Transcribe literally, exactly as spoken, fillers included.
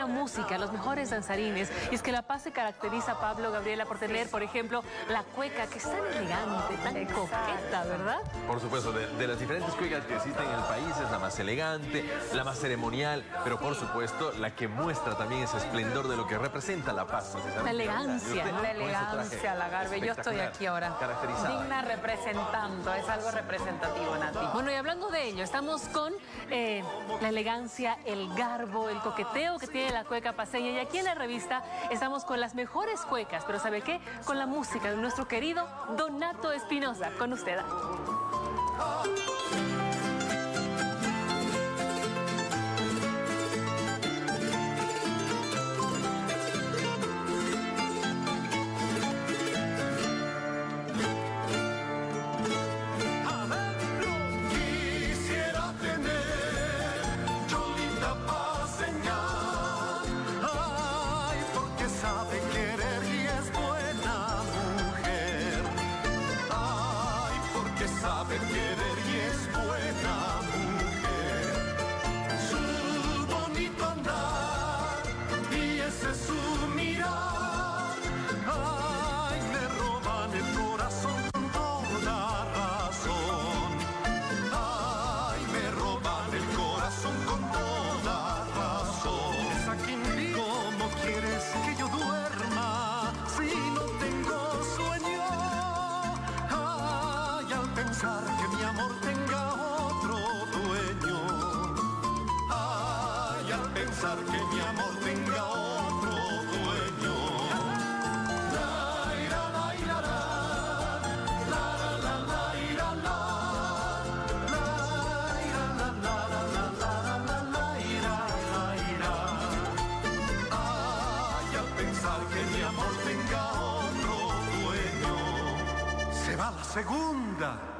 La música, los mejores danzarines. Y es que La Paz se caracteriza, Pablo, Gabriela, por tener, por ejemplo, la cueca, que es tan elegante, tan Exacto. coqueta, ¿verdad? Por supuesto, de, de las diferentes cuecas que existen en el país, es la más elegante, la más ceremonial, pero por supuesto, la que muestra también ese esplendor de lo que representa La Paz. La elegancia. ¿no? La elegancia, la Garbe. Yo estoy aquí ahora, digna representando, es algo representativo, Nati. Bueno, y hablando de ello, estamos con eh, la elegancia, el garbo, el coqueteo que tiene la cueca paceña, y aquí en la revista estamos con las mejores cuecas, pero ¿sabe qué? Con la música de nuestro querido Donato Espinosa. Con usted. Sabe querer y es buena mujer, su bonito andar y ese su mirar, ay, me roban el corazón con toda razón, ay, me roban el corazón con toda razón. Es a quien digo, ¿cómo quieres que yo duerma si no tengo sueño? Pensar que mi amor tenga otro dueño, ay, al pensar que mi amor tenga otro dueño. La ira, la ira, la, la, la, la, ira, la, la, ira, la, la, la, la, la, la, ira, la, ira. Ay, al pensar que mi amor tenga otro dueño, se va la segunda.